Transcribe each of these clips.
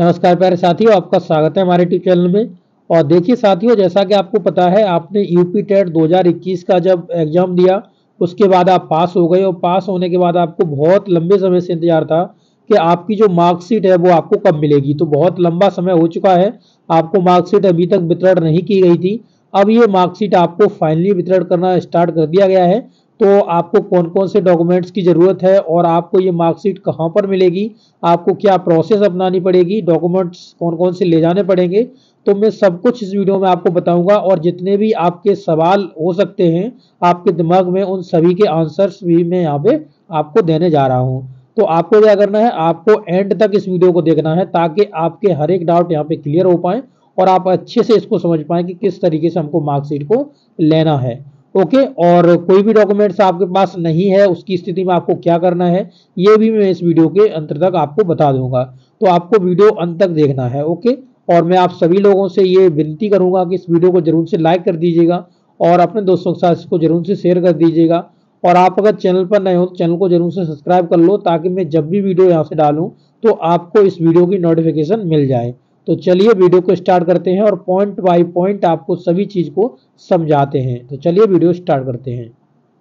नमस्कार प्यारे साथियों, आपका स्वागत है हमारे यूट्यूब चैनल में। और देखिए साथियों, जैसा कि आपको पता है, आपने यूपी टेट 2021 का जब एग्जाम दिया उसके बाद आप पास हो गए और पास होने के बाद आपको बहुत लंबे समय से इंतजार था कि आपकी जो मार्कशीट है वो आपको कब मिलेगी। तो बहुत लंबा समय हो चुका है, आपको मार्कशीट अभी तक वितरण नहीं की गई थी। अब ये मार्कशीट आपको फाइनली वितरण करना स्टार्ट कर दिया गया है। तो आपको कौन कौन से डॉक्यूमेंट्स की ज़रूरत है और आपको ये मार्कशीट कहाँ पर मिलेगी, आपको क्या प्रोसेस अपनानी पड़ेगी, डॉक्यूमेंट्स कौन कौन से ले जाने पड़ेंगे, तो मैं सब कुछ इस वीडियो में आपको बताऊंगा। और जितने भी आपके सवाल हो सकते हैं आपके दिमाग में, उन सभी के आंसर्स भी मैं यहाँ पे आपको देने जा रहा हूँ। तो आपको क्या करना है, आपको एंड तक इस वीडियो को देखना है ताकि आपके हर एक डाउट यहाँ पे क्लियर हो पाए और आप अच्छे से इसको समझ पाएं कि किस तरीके से हमको मार्कशीट को लेना है। ओके, और कोई भी डॉक्यूमेंट्स आपके पास नहीं है उसकी स्थिति में आपको क्या करना है, ये भी मैं इस वीडियो के अंत तक आपको बता दूंगा। तो आपको वीडियो अंत तक देखना है। ओके, और मैं आप सभी लोगों से ये विनती करूंगा कि इस वीडियो को जरूर से लाइक कर दीजिएगा और अपने दोस्तों के साथ इसको जरूर से शेयर कर दीजिएगा। और आप अगर चैनल पर नए हो तो चैनल को जरूर से सब्सक्राइब कर लो ताकि मैं जब भी वीडियो यहाँ से डालूं तो आपको इस वीडियो की नोटिफिकेशन मिल जाए। तो चलिए वीडियो को स्टार्ट करते हैं और पॉइंट बाय पॉइंट आपको सभी चीज को समझाते हैं। तो चलिए वीडियो स्टार्ट करते हैं।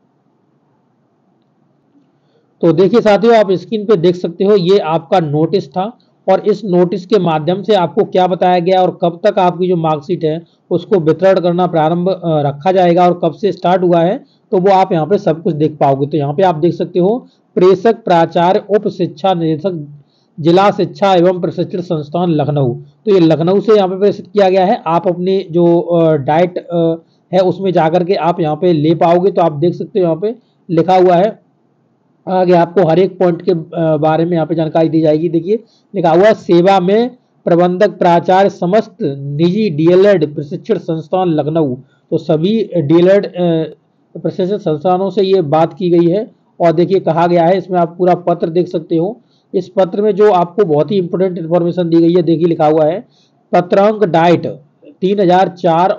तो देखिए साथियों, आप स्क्रीन पे देख सकते हो ये आपका नोटिस था और इस नोटिस के माध्यम से आपको क्या बताया गया और कब तक आपकी जो मार्कशीट है उसको वितरण करना प्रारंभ रखा जाएगा और कब से स्टार्ट हुआ है, तो वो आप यहाँ पे सब कुछ देख पाओगे। तो यहाँ पे आप देख सकते हो, प्रेषक प्राचार्य उप शिक्षा निदेशक जिला शिक्षा एवं प्रशिक्षण संस्थान लखनऊ। तो ये लखनऊ से यहाँ पे प्रेषित किया गया है। आप अपनी जो डाइट है उसमें जाकर के आप यहाँ पे ले पाओगे। तो आप देख सकते हो यहाँ पे लिखा हुआ है, आगे आपको हर एक पॉइंट के बारे में यहाँ पे जानकारी दी जाएगी। देखिए लिखा हुआ, सेवा में प्रबंधक प्राचार्य समस्त निजी डीएलएड प्रशिक्षण संस्थान लखनऊ। तो सभी डीएलएड प्रशिक्षण संस्थानों से ये बात की गई है। और देखिए कहा गया है, इसमें आप पूरा पत्र देख सकते हो। इस पत्र में जो आपको बहुत ही इंपोर्टेंट इन्फॉर्मेशन दी गई है, देखिए लिखा हुआ है, पत्रांक डाइट 3004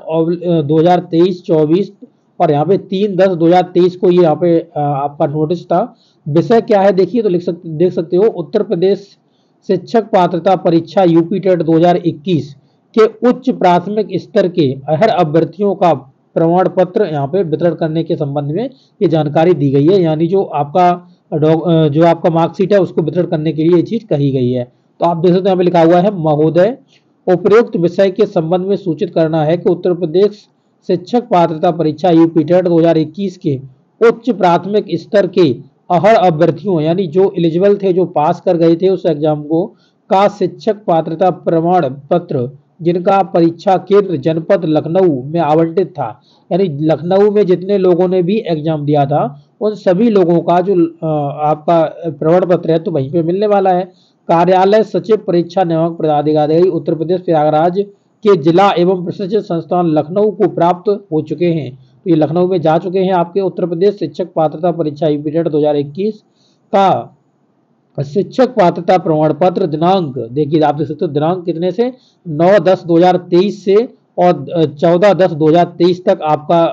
2023-24 और यहाँ पे 3/10/2023 को ये यहाँ पे आपका नोटिस था। विषय क्या है देखिए, तो देख सकते हो, उत्तर प्रदेश शिक्षक पात्रता परीक्षा यूपी टेट 2021 के उच्च प्राथमिक स्तर के हर अभ्यर्थियों का प्रमाण पत्र यहाँ पे वितरण करने के संबंध में ये जानकारी दी गई है। यानी जो आपका मार्कशीट है उसको वितरण करने के लिए ये चीज कही गई है। तो आप देख सकते हैं यहाँ पे लिखा हुआ है, महोदय उपरोक्त विषय के संबंध में सूचित करना है कि उत्तर प्रदेश शिक्षक पात्रता परीक्षा यूपी टेट 2021 के उच्च प्राथमिक स्तर के अहर अभ्यर्थियों, यानी जो एलिजिबल थे, जो पास कर गए थे उस एग्जाम को, का शिक्षक पात्रता प्रमाण पत्र जिनका परीक्षा केंद्र जनपद लखनऊ में आवंटित था, यानी लखनऊ में जितने लोगों ने भी एग्जाम दिया था उन सभी लोगों का जो आपका प्रमाण पत्र है तो वहीं पे मिलने वाला है। कार्यालय सचिव परीक्षा नियामक पदाधिकारी उत्तर प्रदेश प्रयागराज के जिला एवं प्रशिक्षण संस्थान लखनऊ को प्राप्त हो चुके हैं। तो ये लखनऊ में जा चुके हैं आपके उत्तर प्रदेश शिक्षक पात्रता परीक्षा यूपी टेट 2021 का शिक्षक पात्रता प्रमाण पत्र। दिनांक देखिए, आप देख सकते हो, दिनांक कितने से, 9/10/2023 से और 14/10/2023 तक आपका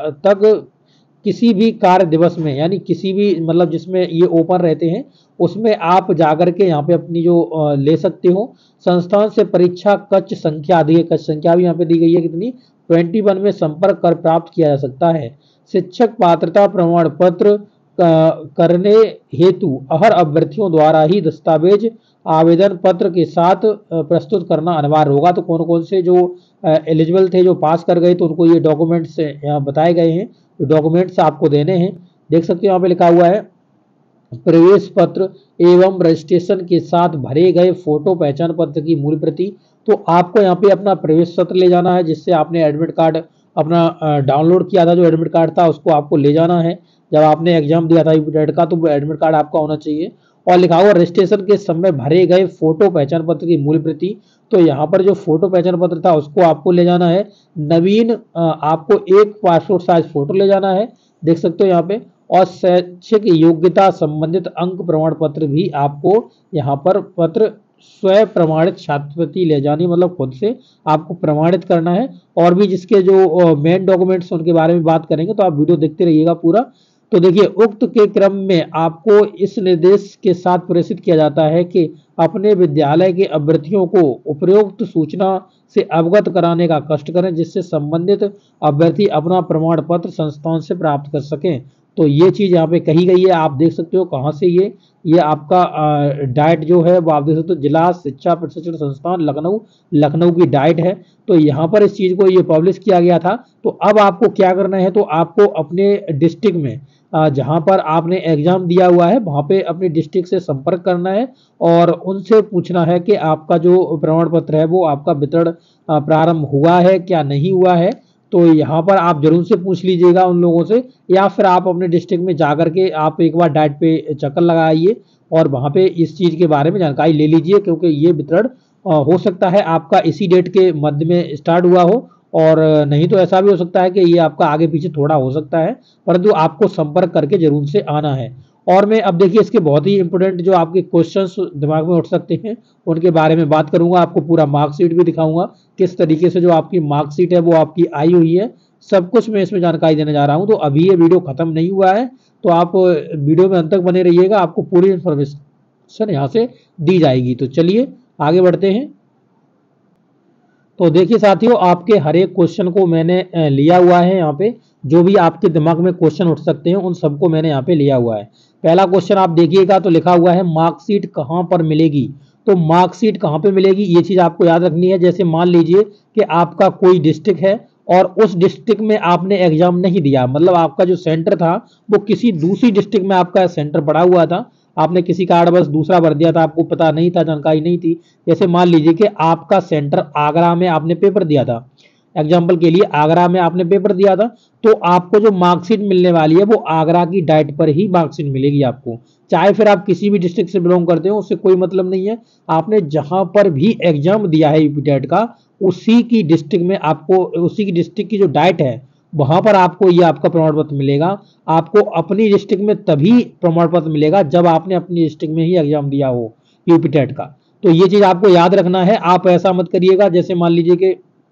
किसी भी कार्य दिवस में, यानी किसी भी मतलब जिसमें ये ओपन रहते हैं उसमें आप जाकर के यहाँ पे अपनी जो ले सकते हो। संस्थान से परीक्षा कक्ष संख्या दी है, कक्ष संख्या भी यहाँ पे दी गई है कितनी, 21 में संपर्क कर प्राप्त किया जा सकता है। शिक्षक पात्रता प्रमाण पत्र करने हेतु अहर अभ्यर्थियों द्वारा ही दस्तावेज आवेदन पत्र के साथ प्रस्तुत करना अनिवार्य होगा। तो कौन कौन से जो एलिजिबल थे, जो पास कर गए, तो उनको ये डॉक्यूमेंट्स यहाँ बताए गए हैं, जो डॉक्यूमेंट्स आपको देने हैं। देख सकते हो यहाँ पे लिखा हुआ है, प्रवेश पत्र एवं रजिस्ट्रेशन के साथ भरे गए फोटो पहचान पत्र की मूल प्रति। तो आपको यहाँ पे अपना प्रवेश पत्र ले जाना है, जिससे आपने एडमिट कार्ड अपना डाउनलोड किया था, जो एडमिट कार्ड था उसको आपको ले जाना है। जब आपने एग्जाम दिया था यूपी टेट का तो वो एडमिट कार्ड आपका होना चाहिए। और लिखा हुआ, रजिस्ट्रेशन के समय भरे गए फोटो पहचान पत्र की मूल प्रति। तो यहाँ पर जो फोटो पहचान पत्र था उसको आपको ले जाना है। नवीन आपको एक पासपोर्ट साइज फोटो ले जाना है, देख सकते हो यहाँ पे। और शैक्षिक योग्यता संबंधित अंक प्रमाण पत्र भी आपको यहाँ पर पत्र स्वयं प्रमाणित छात्रवृत्ति ले जानी, मतलब खुद से आपको प्रमाणित करना है। और भी जिसके जो मेन डॉक्यूमेंट्स उनके बारे में बात करेंगे, तो आप वीडियो देखते रहिएगा पूरा। तो देखिए उक्त के क्रम में आपको इस निर्देश के साथ प्रेषित किया जाता है कि अपने विद्यालय के अभ्यर्थियों को उपरोक्त सूचना से अवगत कराने का कष्ट करें, जिससे संबंधित अभ्यर्थी अपना प्रमाण पत्र संस्थान से प्राप्त कर सकें। तो ये चीज यहाँ पे कही गई है, आप देख सकते हो कहाँ से ये आपका डाइट जो है वो आप देख सकते हो, जिला शिक्षा प्रशिक्षण संस्थान लखनऊ, लखनऊ की डाइट है। तो यहाँ पर इस चीज को ये पब्लिश किया गया था। तो अब आपको क्या करना है, तो आपको अपने डिस्ट्रिक्ट में जहां पर आपने एग्जाम दिया हुआ है वहां पे अपने डिस्ट्रिक्ट से संपर्क करना है और उनसे पूछना है कि आपका जो प्रमाण पत्र है वो आपका वितरण प्रारंभ हुआ है क्या नहीं हुआ है। तो यहाँ पर आप जरूर से पूछ लीजिएगा उन लोगों से, या फिर आप अपने डिस्ट्रिक्ट में जाकर के आप एक बार डाइट पे चक्कर लगाइए और वहां पे इस चीज के बारे में जानकारी ले लीजिए, क्योंकि ये वितरण हो सकता है आपका इसी डेट के मध्य में स्टार्ट हुआ हो, और नहीं तो ऐसा भी हो सकता है कि ये आपका आगे पीछे थोड़ा हो सकता है, परंतु आपको संपर्क करके जरूर से आना है। और मैं अब देखिए इसके बहुत ही इंपॉर्टेंट जो आपके क्वेश्चंस दिमाग में उठ सकते हैं उनके बारे में बात करूंगा, आपको पूरा मार्कशीट भी दिखाऊंगा किस तरीके से जो आपकी मार्कशीट है वो आपकी आई हुई है, सब कुछ मैं इसमें जानकारी देने जा रहा हूं। तो अभी ये वीडियो खत्म नहीं हुआ है, तो आप वीडियो में अंत तक बने रहिएगा, आपको पूरी इंफॉर्मेशन यहाँ से दी जाएगी। तो चलिए आगे बढ़ते हैं। तो देखिए साथियों, आपके हर एक क्वेश्चन को मैंने लिया हुआ है यहाँ पे, जो भी आपके दिमाग में क्वेश्चन उठ सकते हैं उन सबको मैंने यहाँ पे लिया हुआ है। पहला क्वेश्चन आप देखिएगा तो लिखा हुआ है मार्कशीट कहाँ पर मिलेगी। तो मार्कशीट कहाँ पे मिलेगी ये चीज आपको याद रखनी है। जैसे मान लीजिए कि आपका कोई डिस्ट्रिक्ट है और उस डिस्ट्रिक्ट में आपने एग्जाम नहीं दिया, मतलब आपका जो सेंटर था वो किसी दूसरी डिस्ट्रिक्ट में आपका सेंटर पड़ा हुआ था, आपने किसी कारण बस दूसरा भर दिया था, आपको पता नहीं था, जानकारी नहीं थी। जैसे मान लीजिए कि आपका सेंटर आगरा में आपने पेपर दिया था, एग्जाम्पल के लिए आगरा में आपने पेपर दिया था, तो आपको जो मार्कशीट मिलने वाली है वो आगरा की डाइट पर ही मार्कशीट मिलेगी आपको। चाहे फिर आप किसी भी डिस्ट्रिक्ट से बिलोंग करते हो उससे कोई मतलब नहीं है, आपने जहां पर भी एग्जाम दिया है यूपी टेट का उसी की डिस्ट्रिक्ट में आपको, उसी की डिस्ट्रिक्ट की जो डाइट है वहां पर आपको ये आपका प्रमाण पत्र मिलेगा। आपको अपनी डिस्ट्रिक्ट में तभी प्रमाण पत्र मिलेगा जब आपने अपनी डिस्ट्रिक्ट में ही एग्जाम दिया हो यूपी टेट का। तो ये चीज आपको याद रखना है, आप ऐसा मत करिएगा जैसे मान लीजिए कि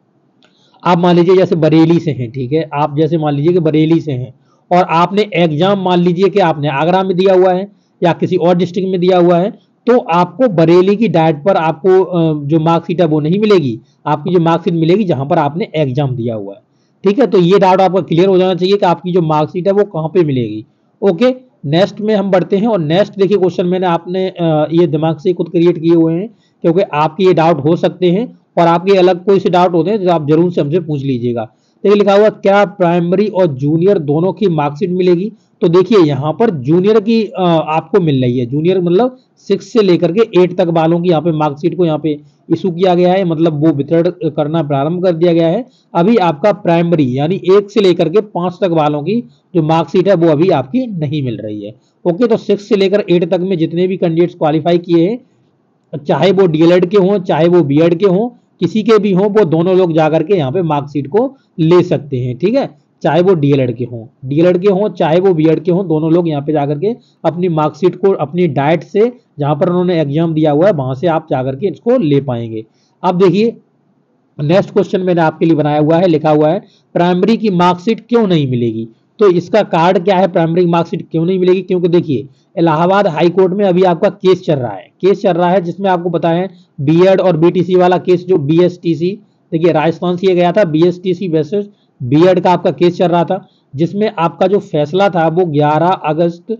आप मान लीजिए जैसे बरेली से हैं, ठीक है, आप जैसे मान लीजिए कि बरेली से हैं और आपने एग्जाम मान लीजिए कि आपने आगरा में दिया हुआ है या किसी और डिस्ट्रिक्ट में दिया हुआ है, तो आपको बरेली की डाइट पर आपको जो मार्कशीट है वो नहीं मिलेगी, आपकी जो मार्कशीट मिलेगी जहां पर आपने एग्जाम दिया हुआ है। ठीक है, तो ये डाउट आपका क्लियर हो जाना चाहिए कि आपकी जो मार्कशीट है वो कहाँ पे मिलेगी। ओके, नेक्स्ट में हम बढ़ते हैं और नेक्स्ट देखिए क्वेश्चन मैंने आपने ये दिमाग से खुद क्रिएट किए हुए हैं, क्योंकि आपके ये डाउट हो सकते हैं और आपके अलग कोई से डाउट होते हैं जो आप जरूर से हमसे पूछ लीजिएगा। देखिए लिखा हुआ क्या प्राइमरी और जूनियर दोनों की मार्कशीट मिलेगी। तो देखिए यहाँ पर जूनियर की आपको मिल रही है, जूनियर मतलब 6 से लेकर के 8 तक वालों की यहाँ पे मार्कशीट को यहाँ पे इशू किया गया है, मतलब वो वितरण करना प्रारंभ कर दिया गया है। अभी आपका प्राइमरी यानी 1 से लेकर के 5 तक वालों की जो मार्कशीट है वो अभी आपकी नहीं मिल रही है। ओके, तो 6 से लेकर 8 तक में जितने भी कैंडिडेट्स क्वालिफाई किए हैं, चाहे वो डीएलएड के हों चाहे वो बीएड के हों, किसी के भी हों, वो दोनों लोग जाकर के यहाँ पे मार्कशीट को ले सकते हैं। ठीक है, चाहे वो डीएलएड के हों चाहे वो बीएड के हों, दोनों लोग यहाँ पे जाकर के अपनी मार्कशीट को अपनी डाइट से जहां पर उन्होंने एग्जाम दिया हुआ है वहां से आप जाकर के इसको ले पाएंगे। अब देखिए नेक्स्ट क्वेश्चन मैंने आपके लिए बनाया हुआ है, लिखा हुआ है प्राइमरी की मार्कशीट क्यों नहीं मिलेगी। तो इसका कार्ड क्या है, प्राइमरी मार्कशीट क्यों नहीं मिलेगी, क्योंकि देखिए इलाहाबाद हाई कोर्ट में अभी आपका केस चल रहा है जिसमें आपको पता है बीएड और बीटीसी वाला केस, जो बीएसटीसी, देखिए राजस्थान से ये गया था, बीएसटीसी वर्सेस बीएड का आपका केस चल रहा था, जिसमें आपका जो फैसला था वो 11 अगस्त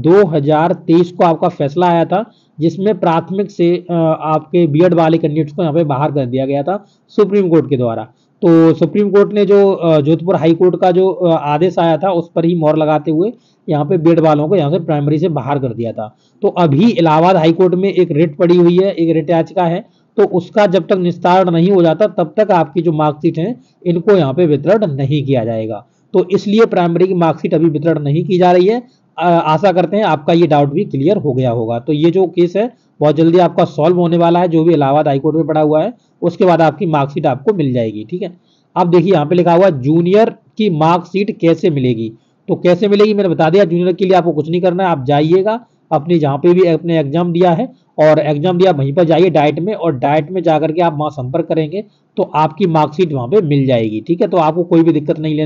2023 को आपका फैसला आया था, जिसमें प्राथमिक से आपके बीएड वाले कैंडिडेट्स को यहाँ पे बाहर कर दिया गया था सुप्रीम कोर्ट के द्वारा। तो सुप्रीम कोर्ट ने जो जोधपुर हाई कोर्ट का जो आदेश आया था उस पर ही मोहर लगाते हुए यहाँ पे बीएड वालों को यहाँ से प्राइमरी से बाहर कर दिया था। तो अभी इलाहाबाद हाई कोर्ट में एक रिट पड़ी हुई है, एक रिट याचिका है, तो उसका जब तक निस्तारण नहीं हो जाता तब तक आपकी जो मार्कशीट है इनको यहाँ पे वितरण नहीं किया जाएगा। तो इसलिए प्राइमरी की मार्कशीट अभी वितरण नहीं की जा रही है। आशा करते हैं आपका ये डाउट भी क्लियर हो गया होगा। तो ये जो केस है बहुत जल्दी आपका सॉल्व होने वाला है, जो भी इलाहाबाद हाईकोर्ट में पड़ा हुआ है, उसके बाद आपकी मार्कशीट आपको मिल जाएगी। ठीक है, अब देखिए यहाँ पे लिखा हुआ है जूनियर की मार्कशीट कैसे मिलेगी। तो कैसे मिलेगी मैंने बता दिया, जूनियर के लिए आपको कुछ नहीं करना है, आप जाइएगा अपनी जहाँ पे भी अपने एग्जाम दिया है और एग्जाम दिया वहीं पर जाइए डाइट में, और डाइट में जाकर के आप वहाँ संपर्क करेंगे तो आपकी मार्कशीट वहाँ पे मिल जाएगी। ठीक है, तो आपको कोई भी दिक्कत नहीं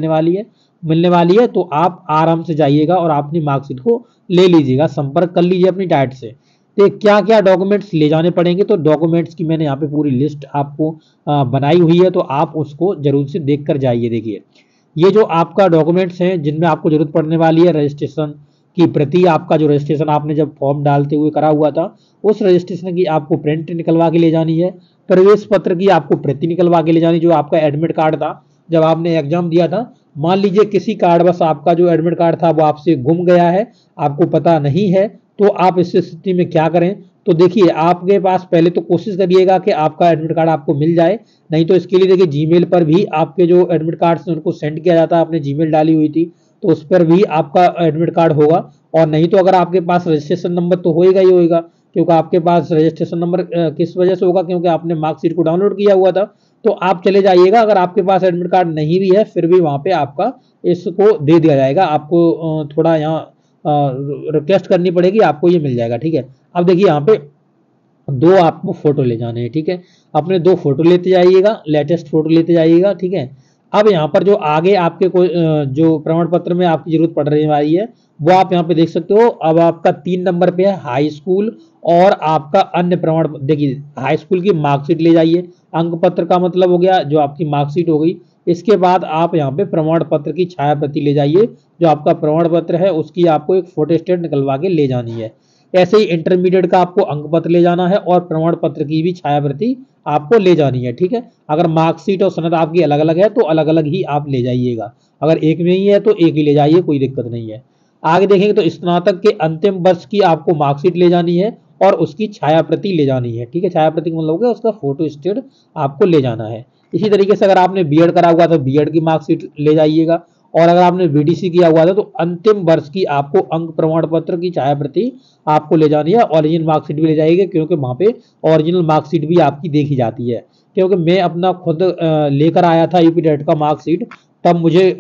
मिलने वाली है, तो आप आराम से जाइएगा और अपनी मार्कशीट को ले लीजिएगा, संपर्क कर लीजिए अपनी डाइट से। तो क्या क्या डॉक्यूमेंट्स ले जाने पड़ेंगे, तो डॉक्यूमेंट्स की मैंने यहाँ पे पूरी लिस्ट आपको बनाई हुई है, तो आप उसको जरूर से देख कर जाइए। देखिए, ये जो आपका डॉक्यूमेंट्स हैं जिनमें आपको जरूरत पड़ने वाली है, रजिस्ट्रेशन की प्रति, आपका जो रजिस्ट्रेशन आपने जब फॉर्म डालते हुए करा हुआ था उस रजिस्ट्रेशन की आपको प्रिंट निकलवा के ले जानी है। प्रवेश पत्र की आपको प्रति निकलवा के ले जानी, जो आपका एडमिट कार्ड था जब आपने एग्जाम दिया था, मान लीजिए किसी कारणवश आपका जो एडमिट कार्ड था वो आपसे गुम गया है, आपको पता नहीं है, तो आप इस स्थिति में क्या करें। तो देखिए, आपके पास पहले तो कोशिश करिएगा कि आपका एडमिट कार्ड आपको मिल जाए, नहीं तो इसके लिए देखिए जीमेल पर भी आपके जो एडमिट कार्ड हैं उनको सेंड किया जाता है, आपने जीमेल डाली हुई थी तो उस पर भी आपका एडमिट कार्ड होगा। और नहीं तो अगर आपके पास रजिस्ट्रेशन नंबर तो होएगा ही होएगा, क्योंकि आपके पास रजिस्ट्रेशन नंबर किस वजह से होगा, क्योंकि आपने मार्कशीट को डाउनलोड किया हुआ था। तो आप चले जाइएगा, अगर आपके पास एडमिट कार्ड नहीं भी है फिर भी वहाँ पे आपका इसको दे दिया जाएगा, आपको थोड़ा यहाँ रिक्वेस्ट करनी पड़ेगी, आपको ये मिल जाएगा। ठीक है, अब देखिए यहाँ पे दो आपको फोटो ले जाने हैं। ठीक है, अपने दो फोटो लेते जाइएगा, लेटेस्ट फोटो लेते जाइएगा। ठीक है, अब यहाँ पर जो आगे आपके कोई जो प्रमाण पत्र में आपकी जरूरत पड़ रही वाली है वो आप यहाँ पे देख सकते हो। अब आपका 3 नंबर पे है हाई स्कूल और आपका अन्य प्रमाण। देखिए, हाई स्कूल की मार्कशीट ले जाइए, अंक पत्र का मतलब हो गया जो आपकी मार्कशीट हो गई। इसके बाद आप यहाँ पे प्रमाण पत्र की छाया प्रति ले जाइए, जो आपका प्रमाण पत्र है उसकी आपको एक फोटो स्टेट निकलवा के ले जानी है। ऐसे ही इंटरमीडिएट का आपको अंक पत्र ले जाना है और प्रमाण पत्र की भी छाया प्रति आपको ले जानी है। ठीक है, अगर मार्कशीट और सनद आपकी अलग अलग है तो अलग अलग ही आप ले जाइएगा, अगर एक में ही है तो एक ही ले जाइए, कोई दिक्कत नहीं है। आगे देखेंगे तो स्नातक के अंतिम वर्ष की आपको मार्कशीट ले जानी है और उसकी छाया प्रति ले जानी है। ठीक है, छाया प्रति मतलब हो गया उसका फोटो स्टेट आपको ले जाना है। इसी तरीके से अगर आपने बीएड करा हुआ तो बीएड की मार्कशीट ले जाइएगा, और अगर आपने बीडीसी किया हुआ था तो अंतिम वर्ष की आपको अंक प्रमाण पत्र की छाया प्रति आपको ले जानी है। ओरिजिनल मार्कशीट भी ले जाइएगा, क्योंकि वहाँ पे ओरिजिनल मार्कशीट भी आपकी देखी जाती है। क्योंकि मैं अपना खुद लेकर आया था यूपी टेट का मार्कशीट, तब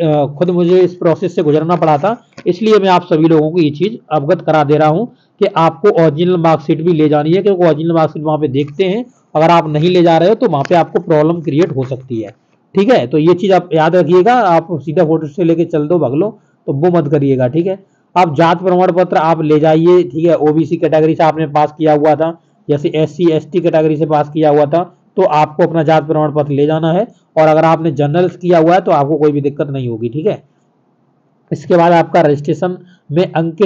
मुझे इस प्रोसेस से गुजरना पड़ा था, इसलिए मैं आप सभी लोगों को ये चीज़ अवगत करा दे रहा हूँ कि आपको ओरिजिनल मार्कशीट भी ले जानी है, क्योंकि ओरिजिनल मार्कशीट वहाँ पे देखते हैं, अगर आप नहीं ले जा रहे हो तो वहाँ पे आपको प्रॉब्लम क्रिएट हो सकती है। ठीक है, तो ये चीज़ आप याद रखिएगा, आप सीधा फोटो से लेके चल दो भाग लो तो वो मत करिएगा। ठीक है, आप जात प्रमाण पत्र आप ले जाइए। ठीक है, ओबीसी कैटेगरी से आपने पास किया हुआ था, जैसे एससी एसटी कैटेगरी से पास किया हुआ था तो आपको अपना जात प्रमाण पत्र ले जाना है, और अगर आपने जनरल्स किया हुआ है तो आपको कोई भी दिक्कत नहीं होगी। ठीक है, इसके बाद आपका रजिस्ट्रेशन में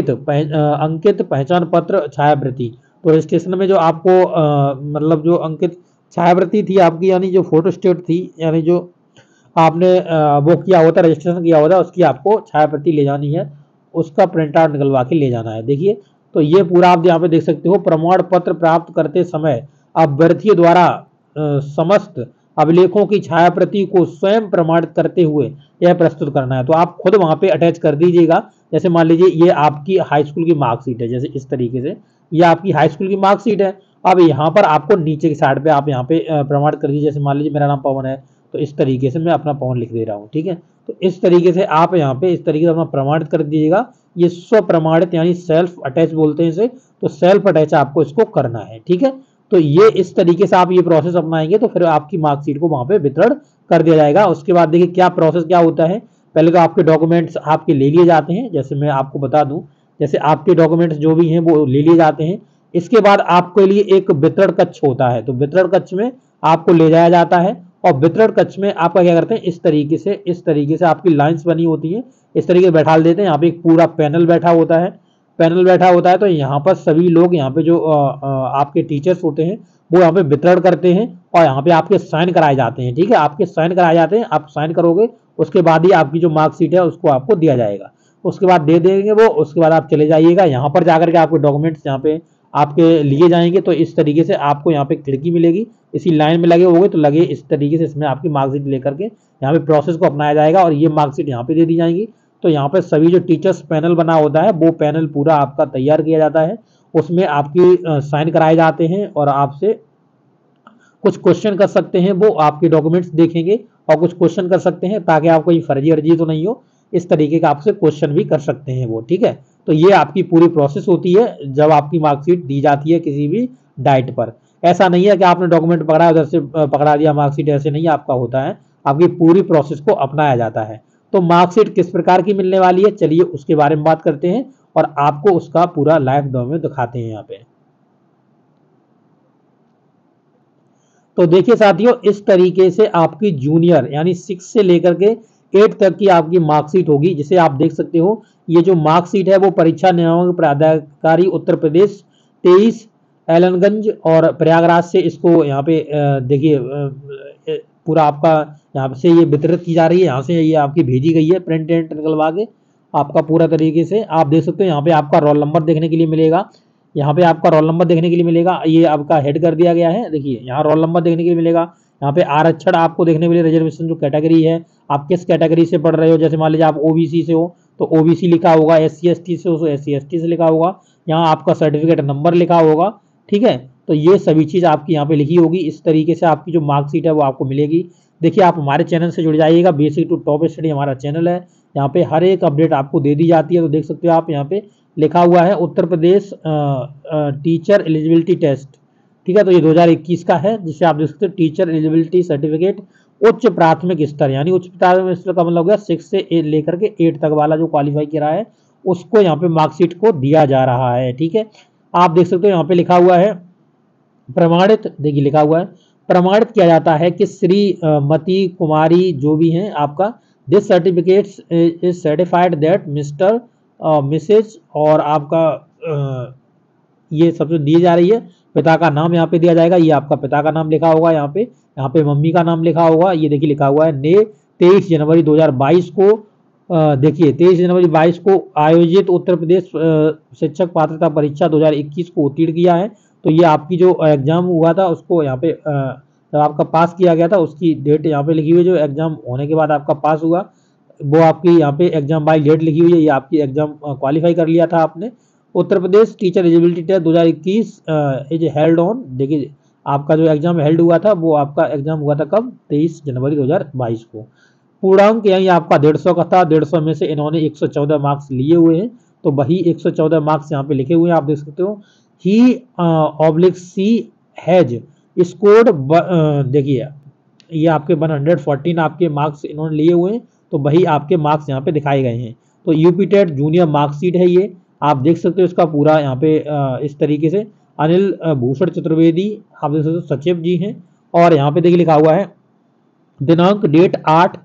अंकित पहचान पत्र छायाप्रति। तो रजिस्ट्रेशन में जो आपको मतलब जो अंकित छायाप्रति थी आपकी, यानी जो फोटो स्टेट थी, यानी जो आपने वो किया होता रजिस्ट्रेशन किया होता उसकी आपको छायाप्रति ले जानी है, उसका प्रिंट आउट निकलवा के ले जाना है। देखिए, तो ये पूरा आप यहाँ पे देख सकते हो। प्रमाण पत्र प्राप्त करते समय अभ्यर्थियों द्वारा समस्त अभिलेखों की छायाप्रति को स्वयं प्रमाणित करते हुए यह प्रस्तुत करना है। तो आप खुद वहां पे अटैच कर दीजिएगा। जैसे मान लीजिए ये आपकी हाई स्कूल की मार्कशीट है, जैसे इस तरीके से ये आपकी हाई स्कूल की मार्कशीट है। अब यहाँ पर आपको नीचे की साइड पे आप यहाँ पे प्रमाणित कर दीजिए। जैसे मान लीजिए मेरा नाम पवन है, तो इस तरीके से मैं अपना पवन लिख दे रहा हूँ। ठीक है, तो इस तरीके से आप यहाँ पे इस तरीके से अपना प्रमाणित कर दीजिएगा। ये स्व प्रमाणित यानी सेल्फ अटैच बोलते हैं इसे, तो सेल्फ अटैच आपको इसको करना है। ठीक है, तो ये इस तरीके से आप ये प्रोसेस अपनाएंगे तो फिर आपकी मार्कशीट को वहां पे वितरण कर दिया जाएगा। उसके बाद देखिए क्या प्रोसेस क्या होता है। पहले तो आपके डॉक्यूमेंट्स आपके ले लिए जाते हैं, जैसे मैं आपको बता दूं, जैसे आपके डॉक्यूमेंट्स जो भी हैं वो ले लिए जाते हैं। इसके बाद आपके लिए एक वितरण कक्ष होता है, तो वितरण कक्ष में आपको ले जाया जाता है, और वितरण कक्ष में आपका क्या करते हैं, इस तरीके से आपकी लाइन्स बनी होती हैं, इस तरीके से बैठा देते हैं। यहाँ पे एक पूरा पैनल बैठा होता है, तो यहाँ पर सभी लोग, यहाँ पे जो आपके टीचर्स होते हैं वो यहाँ पे वितरण करते हैं, और यहाँ पे आपके साइन कराए जाते हैं। ठीक है, आपके साइन कराए जाते हैं, आप साइन करोगे उसके बाद ही आपकी जो मार्कशीट है उसको आपको दिया जाएगा। उसके बाद दे देंगे वो, उसके बाद आप चले जाइएगा, यहाँ पर जाकर के आपके डॉक्यूमेंट्स यहाँ पे आपके लिए जाएंगे। तो इस तरीके से आपको यहाँ पे खिड़की मिलेगी, इसी लाइन में लगे होंगे तो लगे इस तरीके से इसमें आपकी मार्कशीट लेकर के यहाँ पे प्रोसेस को अपनाया जाएगा, और ये मार्कशीट यहाँ पे दे दी जाएगी। तो यहाँ पे सभी जो टीचर्स पैनल बना होता है वो पैनल पूरा आपका तैयार किया जाता है, उसमें आपकी साइन कराए जाते हैं, और आपसे कुछ क्वेश्चन कर सकते हैं, वो आपके डॉक्यूमेंट्स देखेंगे और कुछ क्वेश्चन कर सकते हैं, ताकि आपको ये फर्जी अर्जी तो नहीं हो, इस तरीके का आपसे क्वेश्चन भी कर सकते हैं वो। ठीक है, तो ये आपकी पूरी प्रोसेस होती है जब आपकी मार्कशीट दी जाती है किसी भी डाइट पर। ऐसा नहीं है कि आपने डॉक्यूमेंट पकड़ा उधर से पकड़ा दिया मार्कशीट, ऐसे नहीं आपका होता है, आपकी पूरी प्रोसेस को अपनाया जाता है। तो मार्कशीट किस प्रकार की मिलने वाली है, चलिए उसके बारे में बात करते हैं और आपको उसका पूरा लाइव डेमो दिखाते हैं यहाँ पे। तो देखिए साथियों, इस तरीके से आपकी जूनियर यानी 6 से लेकर के 8 तक की आपकी मार्कशीट होगी, जिसे आप देख सकते हो। ये जो मार्कशीट है वो परीक्षा नियामक प्राधिकारी उत्तर प्रदेश 23 एलनगंज और प्रयागराज से इसको यहाँ पे देखिए पूरा आपका यहाँ से ये वितरित की जा रही है, यहाँ से ये आपकी भेजी गई है प्रिंट एंड निकलवा के आपका पूरा तरीके से। आप देख सकते हो यहाँ पे आपका रोल नंबर देखने के लिए मिलेगा, यहाँ पे आपका रोल नंबर देखने के लिए मिलेगा, ये आपका हेड कर दिया गया है। देखिए यहाँ रोल नंबर देखने के लिए मिलेगा, यहाँ पे आरक्षण आपको देखने के लिए, रिजर्वेशन जो कैटेगरी है, आप किस कैटेगरी से पढ़ रहे हो। जैसे मान लीजिए आप ओबीसी से हो तो ओबीसी लिखा होगा, SC ST से हो तो SC ST से लिखा होगा, यहाँ आपका सर्टिफिकेट नंबर लिखा होगा। ठीक है, तो ये सभी चीज़ आपकी यहाँ पे लिखी होगी। इस तरीके से आपकी जो मार्कशीट है वो आपको मिलेगी। देखिए आप हमारे चैनल से जुड़ जाइएगा, बेसिक टू टॉप स्टडी हमारा चैनल है, यहाँ पे हर एक अपडेट आपको दे दी जाती है। तो देख सकते हो आप यहाँ पे लिखा हुआ है Uttar Pradesh teacher eligibility test. ठीक है, तो ये 2021 का है, जिसे आप देख सकते हो टीचर एलिजिबिलिटी सर्टिफिकेट उच्च प्राथमिक स्तर, यानी उच्च प्राथमिक स्तर का मतलब हो गया 6 से लेकर के 8 तक वाला जो क्वालिफाई किया है उसको यहाँ पे मार्कशीट को दिया जा रहा है। ठीक है, आप देख सकते हो यहाँ पे लिखा हुआ है प्रमाणित, देखिए लिखा हुआ है प्रमाणित किया जाता है कि श्री मती कुमारी जो भी हैं आपका, this certificates is certified that mister Mrs और आपका ये सबसे दी जा रही है। पिता का नाम यहाँ पे दिया जाएगा, ये आपका पिता का नाम लिखा होगा, यहाँ पे मम्मी का नाम लिखा होगा। ये देखिए लिखा हुआ है ने 23 जनवरी 2022 को देखिए 23 जनवरी 22 को आयोजित उत्तर प्रदेश शिक्षक पात्रता परीक्षा 2021 को उत्तीर्ण किया है। तो ये आपकी जो एग्जाम हुआ था उसको यहाँ पे जब आपका पास किया गया था उसकी डेट यहाँ पे लिखी हुई है, जो एग्जाम होने के बाद आपका पास हुआ वो आपकी यहाँ पे एग्जाम बाय डेट लिखी हुई है। ये आपकी एग्जाम क्वालिफाई कर लिया था आपने। Uttar Pradesh teacher eligibility test 2021 is held on, देखिए आपका जो एग्जाम हेल्ड हुआ था वो आपका एग्जाम हुआ था कब, 23 जनवरी 2022 को। पूर्णांक यही आपका 150 का था, 150 में से इन्होंने 114 मार्क्स लिए हुए हैं, तो वही 114 मार्क्स यहाँ पे लिखे हुए हैं, आप देख सकते हो। He oblique she has scored, देखिए ये आपके 114 आपके मार्क्स इन्होंने लिए हुए हैं, तो वही आपके मार्क्स यहाँ पे दिखाए गए हैं। तो यूपी टेट जूनियर मार्कशीट है ये, आप देख सकते हो इसका पूरा यहाँ पे इस तरीके से अनिल भूषण चतुर्वेदी आप देख सकते हो सचिव जी हैं। और यहाँ पे देखिए लिखा हुआ है दिनांक डेट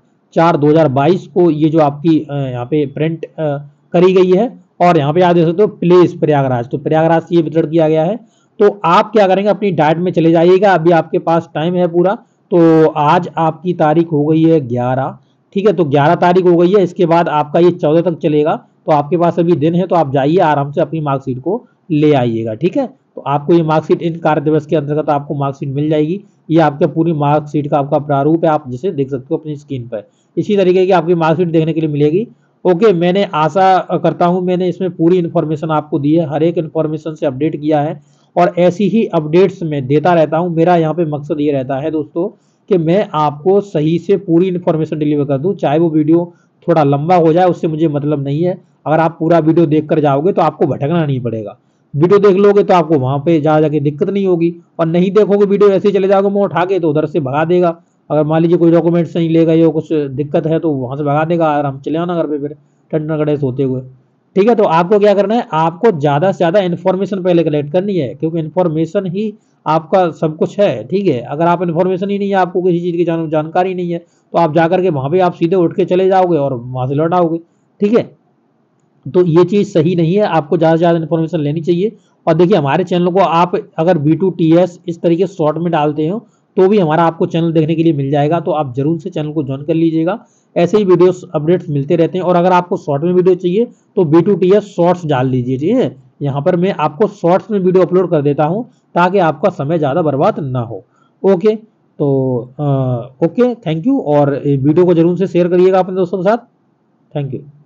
8/4/2022 को ये जो आपकी यहाँ पे प्रिंट करी गई है। और यहाँ पे आप देख सकते हो प्लेस प्रयागराज, तो प्रयागराज से ये वितरण किया गया है। तो आप क्या करेंगे, अपनी डाइट में चले जाइएगा, अभी आपके पास टाइम है पूरा। तो आज आपकी तारीख हो गई है 11, ठीक है, तो 11 तारीख हो गई है, इसके बाद आपका ये 14 तक चलेगा, तो आपके पास अभी दिन है, तो आप जाइए आराम से अपनी मार्कशीट को ले आइएगा। ठीक है, तो आपको ये मार्कशीट इन कार्य दिवस के अंतर्गत आपको मार्कशीट मिल जाएगी। ये आपके पूरी मार्कशीट का आपका प्रारूप है, आप जिसे देख सकते हो अपनी स्क्रीन पर। इसी तरीके की आपकी मार्कशीट देखने के लिए मिलेगी। ओके, मैंने आशा करता हूं मैंने इसमें पूरी इन्फॉर्मेशन आपको दी है, हर एक इन्फॉर्मेशन से अपडेट किया है और ऐसी ही अपडेट्स मैं देता रहता हूं। मेरा यहाँ पे मकसद ये रहता है दोस्तों कि मैं आपको सही से पूरी इन्फॉर्मेशन डिलीवर कर दूं, चाहे वो वीडियो थोड़ा लंबा हो जाए, उससे मुझे मतलब नहीं है। अगर आप पूरा वीडियो देख कर जाओगे तो आपको भटकना नहीं पड़ेगा, वीडियो देख लोगे तो आपको वहां पे जा जाके दिक्कत नहीं होगी। और नहीं देखोगे वीडियो ऐसे ही चले जाओगे मुंह उठा के तो उधर से भगा देगा। अगर मान लीजिए कोई डॉक्यूमेंट्स नहीं ले गए हो, कुछ दिक्कत है तो वहां से भगा देगा, आराम चले आना घर पे फिर ठंड गड़े सोते हुए। ठीक है, तो आपको क्या करना है, आपको ज्यादा से ज्यादा इन्फॉर्मेशन पहले कलेक्ट करनी है, क्योंकि इन्फॉर्मेशन ही आपका सब कुछ है। ठीक है, अगर आप इन्फॉर्मेशन ही नहीं है, आपको किसी चीज की जानकारी नहीं है, तो आप जाकर के वहां पे आप सीधे उठ के चले जाओगे और वहां से लौट आओगे। ठीक है, तो ये चीज सही नहीं है, आपको ज्यादा से ज्यादा इन्फॉर्मेशन लेनी चाहिए। और देखिए हमारे चैनल को आप अगर B2TS इस तरीके शॉर्ट में डालते हो तो भी हमारा आपको चैनल देखने के लिए मिल जाएगा, तो आप जरूर से चैनल को ज्वाइन कर लीजिएगा। ऐसे ही वीडियोस अपडेट्स मिलते रहते हैं। और अगर आपको शॉर्ट में वीडियो चाहिए तो B2TS शॉर्ट्स डाल दीजिए। ठीक है, यहाँ पर मैं आपको शॉर्ट्स में वीडियो अपलोड कर देता हूँ ताकि आपका समय ज़्यादा बर्बाद ना हो। ओके, तो ओके, थैंक यू। और वीडियो को जरूर से शेयर करिएगा अपने दोस्तों के साथ। Thank you.